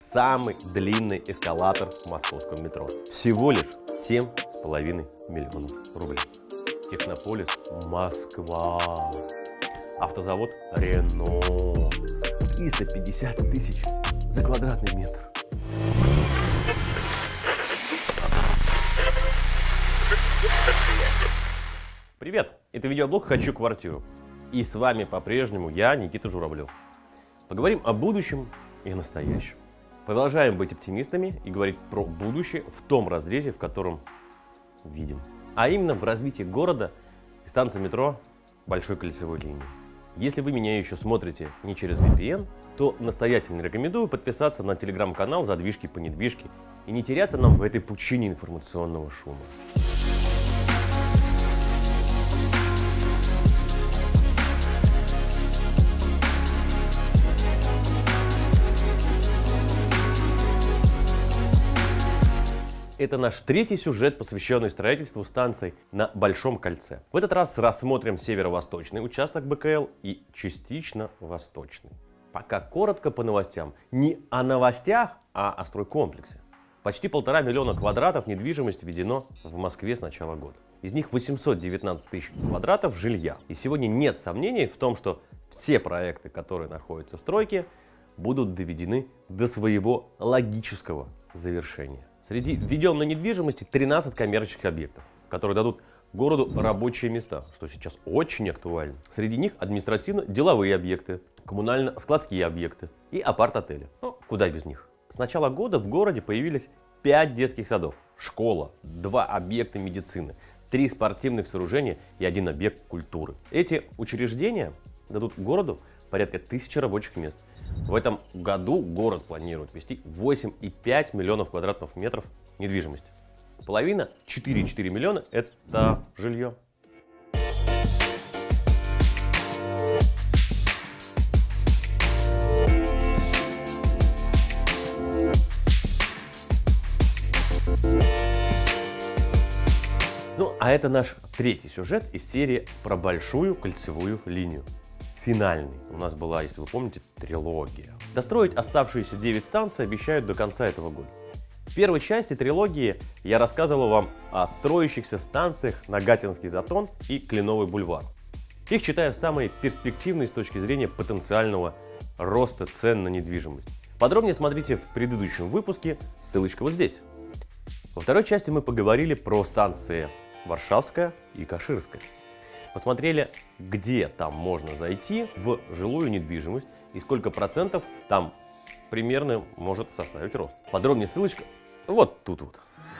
самый длинный эскалатор в московском метро. Всего лишь 7,5 миллионов рублей. Технополис Москва. Автозавод Рено. 350 тысяч за квадратный метр. Привет! Это видеоблог «Хочу квартиру». И с вами по-прежнему я, Никита Журавлев. Поговорим о будущем и о настоящем. Продолжаем быть оптимистами и говорить про будущее в том разрезе, в котором видим. А именно в развитии города и станции метро большой кольцевой линии. Если вы меня еще смотрите не через VPN, то настоятельно рекомендую подписаться на телеграм-канал «Задвижки по недвижке» и не теряться нам в этой пучине информационного шума. Это наш третий сюжет, посвященный строительству станций на Большом кольце. В этот раз рассмотрим северо-восточный участок БКЛ и частично восточный. Пока коротко по новостям. Не о новостях, а о стройкомплексе. Почти 1,5 миллиона квадратов недвижимости введено в Москве с начала года. Из них 819 тысяч квадратов жилья. И сегодня нет сомнений в том, что все проекты, которые находятся в стройке, будут доведены до своего логического завершения. Среди введенной недвижимости 13 коммерческих объектов, которые дадут городу рабочие места, что сейчас очень актуально. Среди них административно-деловые объекты, коммунально-складские объекты и апарт-отели. Ну, куда без них. С начала года в городе появились 5 детских садов, школа, 2 объекта медицины, 3 спортивных сооружения и 1 объект культуры. Эти учреждения дадут городу порядка 1000 рабочих мест. В этом году город планирует ввести 8,5 миллионов квадратных метров недвижимости. Половина, 4,4 миллиона, это жилье. Ну, а это наш третий сюжет из серии про большую кольцевую линию. Финальный. У нас была, если вы помните, трилогия. Достроить оставшиеся 9 станций обещают до конца этого года. В первой части трилогии я рассказывал вам о строящихся станциях Нагатинский затон и Кленовый бульвар. Их считаю самые перспективные с точки зрения потенциального роста цен на недвижимость. Подробнее смотрите в предыдущем выпуске, ссылочка вот здесь. Во второй части мы поговорили про станции Варшавская и Каширская. Посмотрели, где там можно зайти в жилую недвижимость и сколько процентов там примерно может составить рост. Подробнее ссылочка вот тут вот.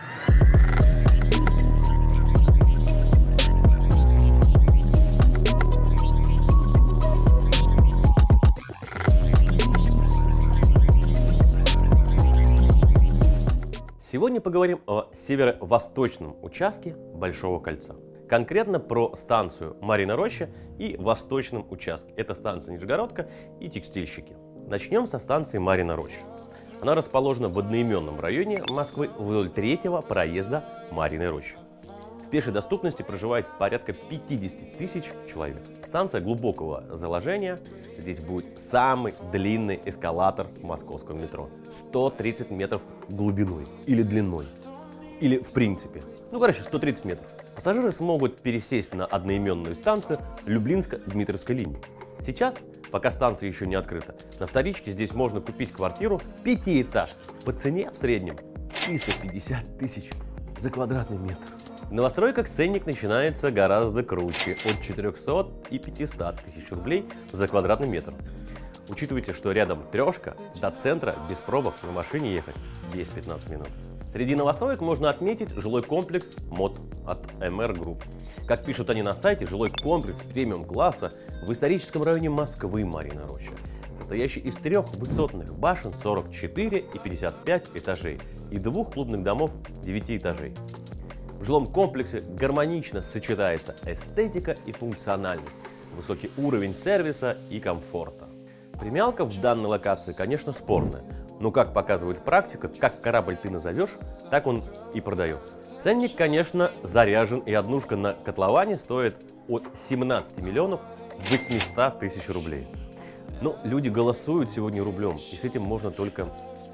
Сегодня поговорим о северо-восточном участке Большого кольца. Конкретно про станцию Марьина Роща и восточном участке. Это станция Нижегородка и Текстильщики. Начнем со станции Марьина Роща. Она расположена в одноименном районе Москвы вдоль 3-го проезда Марьиной Рощи. В пешей доступности проживает порядка 50 тысяч человек. Станция глубокого заложения. Здесь будет самый длинный эскалатор в московском метро. 130 метров глубиной или длиной. Или в принципе. Ну, короче, 130 метров. Пассажиры смогут пересесть на одноименную станцию Люблинско-Дмитровской линии. Сейчас, пока станция еще не открыта, на вторичке здесь можно купить квартиру 5-этажки по цене в среднем 350 тысяч за квадратный метр. В новостройках ценник начинается гораздо круче, от 400 и 500 тысяч рублей за квадратный метр. Учитывайте, что рядом трешка, до центра без пробок на машине ехать 10-15 минут. Среди новостроек можно отметить жилой комплекс МОД от МР Групп. Как пишут они на сайте, жилой комплекс премиум-класса в историческом районе Москвы Марьина Роща, состоящий из 3 высотных башен 44 и 55 этажей и 2 клубных домов 9 этажей. В жилом комплексе гармонично сочетается эстетика и функциональность, высокий уровень сервиса и комфорта. Премиалка в данной локации, конечно, спорная. Но, как показывает практика, как корабль ты назовешь, так он и продается. Ценник, конечно, заряжен, и однушка на котловане стоит от 17 миллионов 800 тысяч рублей. Но люди голосуют сегодня рублем, и с этим можно только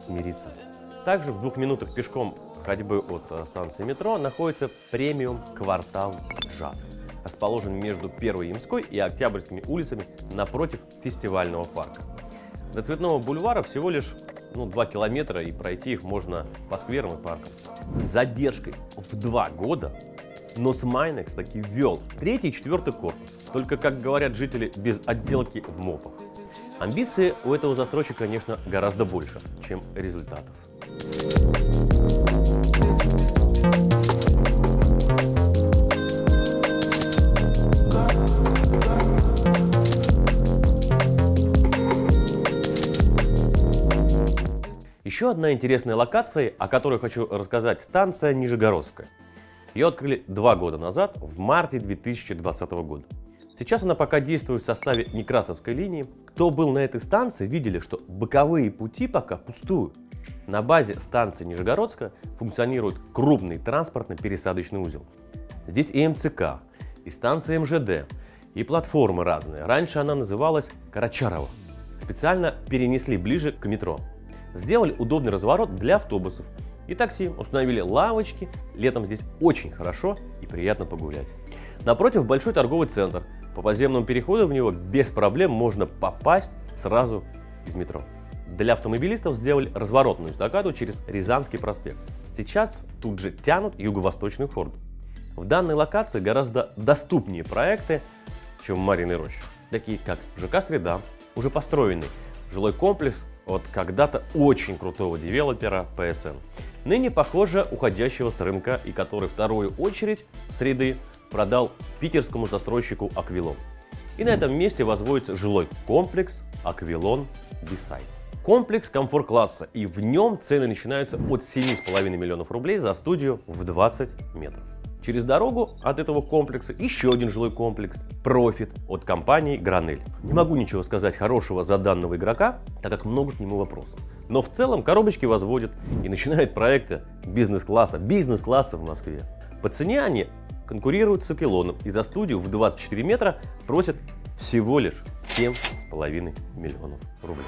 смириться. Также в 2 минутах пешком ходьбы от станции метро находится премиум квартал Джаз, расположен между Первой Ямской и Октябрьскими улицами напротив фестивального парка. До Цветного бульвара всего лишь 2 километра, и пройти их можно по скверам и паркам. С задержкой в 2 года Носмайнекс таки ввел 3-й и 4-й корпус, только, как говорят жители, без отделки в мопах. Амбиции у этого застройщика, конечно, гораздо больше, чем результатов. Еще одна интересная локация, о которой хочу рассказать, станция Нижегородская. Ее открыли 2 года назад, в марте 2020 года. Сейчас она пока действует в составе Некрасовской линии. Кто был на этой станции, видели, что боковые пути пока пустуют. На базе станции Нижегородская функционирует крупный транспортно-пересадочный узел. Здесь и МЦК, и станция МЖД, и платформы разные. Раньше она называлась Карачарова. Специально перенесли ближе к метро. Сделали удобный разворот для автобусов и такси, установили лавочки. Летом здесь очень хорошо и приятно погулять. Напротив большой торговый центр. По подземному переходу в него без проблем можно попасть сразу из метро. Для автомобилистов сделали разворотную эстакаду через Рязанский проспект. Сейчас тут же тянут юго-восточную хорду. В данной локации гораздо доступнее проекты, чем в Марьиной роще, такие как ЖК «Среда», уже построенный жилой комплекс от когда-то очень крутого девелопера ПСН, ныне, похоже, уходящего с рынка, и который вторую очередь «Среды» продал питерскому застройщику «Аквилон». И на этом месте возводится жилой комплекс «Аквилон Бисайд». Комплекс комфорт-класса, и в нем цены начинаются от 7,5 миллионов рублей за студию в 20 метров. Через дорогу от этого комплекса еще один жилой комплекс «Профит» от компании «Гранель». Не могу ничего сказать хорошего за данного игрока, так как много к нему вопросов. Но в целом коробочки возводят и начинают проекты бизнес-класса в Москве. По цене они конкурируют с «Аквилоном», и за студию в 24 метра просят всего лишь 7,5 миллионов рублей.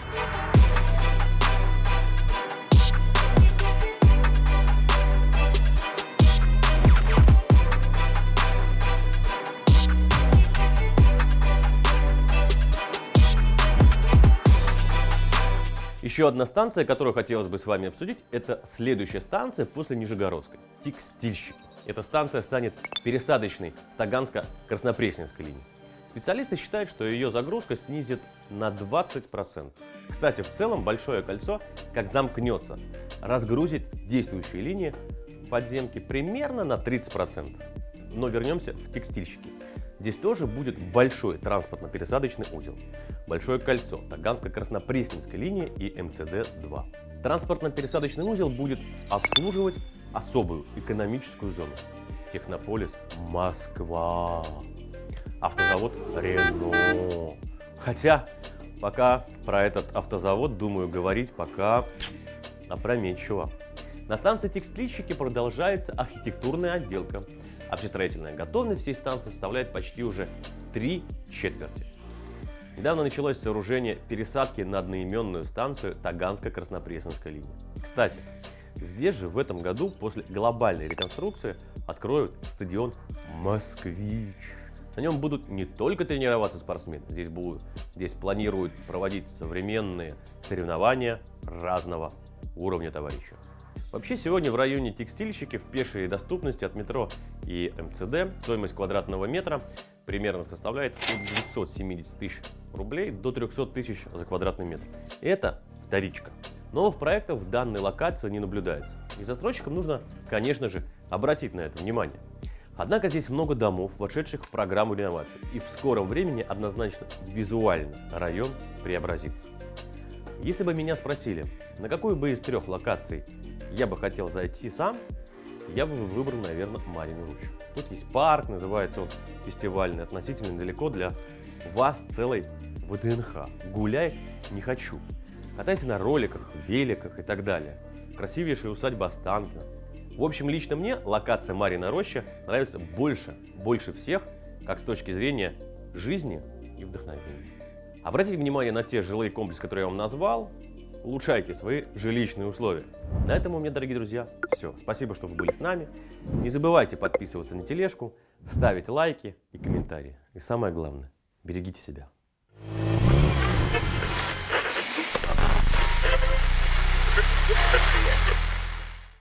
Еще одна станция, которую хотелось бы с вами обсудить, это следующая станция после Нижегородской – Текстильщики. Эта станция станет пересадочной с Таганско-Краснопресненской линии. Специалисты считают, что ее загрузка снизит на 20%. Кстати, в целом Большое кольцо, как замкнется, разгрузит действующие линии подземки примерно на 30%. Но вернемся в Текстильщики. Здесь тоже будет большой транспортно-пересадочный узел. Большое кольцо, Таганско-Краснопресненская линия и МЦД-2. Транспортно-пересадочный узел будет обслуживать особую экономическую зону. Технополис Москва. Автозавод Рено. Хотя пока про этот автозавод, думаю, говорить пока опрометчиво. На станции Текстильщики продолжается архитектурная отделка. Общестроительная готовность всей станции составляет почти уже 3/4. Недавно началось сооружение пересадки на одноименную станцию Таганско-Краснопресненской линии. Кстати, здесь же в этом году после глобальной реконструкции откроют стадион «Москвич». На нем будут не только тренироваться спортсмены, здесь планируют проводить современные соревнования разного уровня, товарищи. Вообще сегодня в районе Текстильщики в пешей доступности от метро и МЦД стоимость квадратного метра примерно составляет от 270 тысяч рублей до 300 тысяч за квадратный метр. Это вторичка. Новых проектов в данной локации не наблюдается. И застройщикам нужно, конечно же, обратить на это внимание. Однако здесь много домов, вошедших в программу реновации. И в скором времени однозначно визуально район преобразится. Если бы меня спросили, на какую бы из 3 локаций я бы хотел зайти сам, я бы выбрал, наверное, Марьину рощу. Тут есть парк, называется он фестивальный, относительно недалеко для вас целой ВДНХ. Гуляй не хочу. Катайся на роликах, великах и так далее. Красивейшая усадьба Останкино. В общем, лично мне локация Марьина роща нравится больше всех, как с точки зрения жизни и вдохновения. Обратите внимание на те жилые комплексы, которые я вам назвал. улучшайте свои жилищные условия. На этом у меня, дорогие друзья, все. Спасибо, что вы были с нами. Не забывайте подписываться на тележку, ставить лайки и комментарии. И самое главное, берегите себя.